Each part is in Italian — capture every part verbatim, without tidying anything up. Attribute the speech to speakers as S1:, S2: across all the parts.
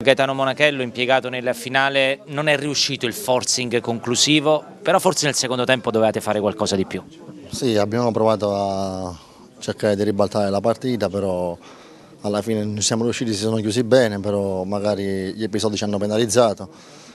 S1: Gaetano Monachello, impiegato nella finale, non è riuscito il forcing conclusivo, però forse nel secondo tempo dovevate fare qualcosa di più.
S2: Sì, abbiamo provato a cercare di ribaltare la partita, però alla fine non siamo riusciti, si sono chiusi bene, però magari gli episodi ci hanno penalizzato,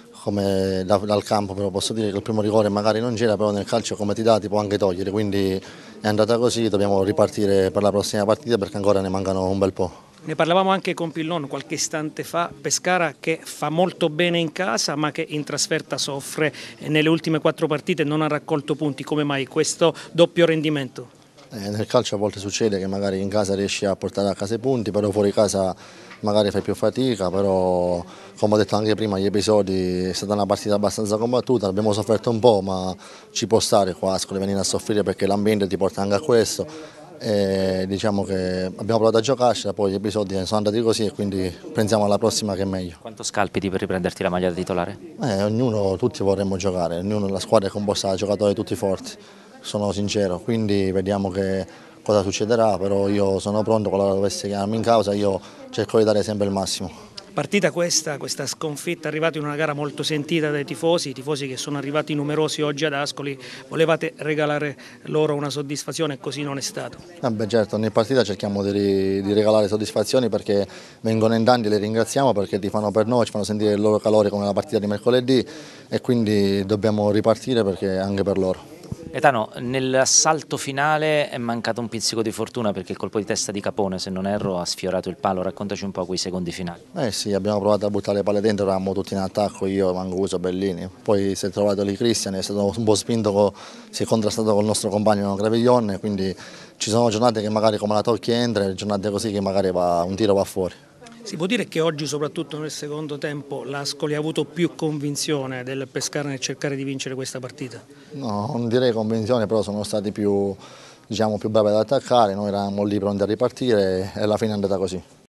S2: come da, dal campo, però posso dire che il primo rigore magari non c'era, però nel calcio come ti dà ti può anche togliere, quindi è andata così, dobbiamo ripartire per la prossima partita perché ancora ne mancano un bel po'.
S3: Ne parlavamo anche con Pillon qualche istante fa, Pescara che fa molto bene in casa ma che in trasferta soffre, nelle ultime quattro partite non ha raccolto punti, come mai questo doppio rendimento?
S2: Eh, nel calcio a volte succede che magari in casa riesci a portare a casa i punti, però fuori casa magari fai più fatica, però come ho detto anche prima gli episodi è stata una partita abbastanza combattuta, abbiamo sofferto un po' ma ci può stare qua a Ascoli venire a soffrire perché l'ambiente ti porta anche a questo. E diciamo che abbiamo provato a giocarcela, poi gli episodi sono andati così e quindi pensiamo alla prossima che è meglio.
S1: Quanto scalpiti per riprenderti la maglia da titolare?
S2: Eh, ognuno, tutti vorremmo giocare, ognuno, la squadra è composta da giocatori tutti forti, sono sincero, quindi vediamo che cosa succederà, però io sono pronto, qualora dovesse chiamarmi in causa io cerco di dare sempre il massimo.
S3: Partita questa, questa sconfitta, arrivata in una gara molto sentita dai tifosi, i tifosi che sono arrivati numerosi oggi ad Ascoli, volevate regalare loro una soddisfazione e così non è stato?
S2: Eh beh, certo, ogni partita cerchiamo di, di regalare soddisfazioni perché vengono in tanti, li ringraziamo perché ti fanno per noi, ci fanno sentire il loro calore come la partita di mercoledì e quindi dobbiamo ripartire perché anche per loro.
S1: Gaetano, nell'assalto finale è mancato un pizzico di fortuna perché il colpo di testa di Capone, se non erro, ha sfiorato il palo. Raccontaci un po' quei secondi finali.
S2: Eh sì, abbiamo provato a buttare le palle dentro, eravamo tutti in attacco, io, Manguso, Bellini. Poi si è trovato lì Cristian, è stato un po' spinto, si è contrastato col nostro compagno Graviglione, quindi ci sono giornate che magari come la tocchi entra, giornate così che magari va, un tiro va fuori.
S3: Si può dire che oggi, soprattutto nel secondo tempo, l'Ascoli ha avuto più convinzione del Pescara nel cercare di vincere questa partita?
S2: No, non direi convinzione, però sono stati più, diciamo, più bravi ad attaccare, noi eravamo lì pronti a ripartire e alla fine è andata così.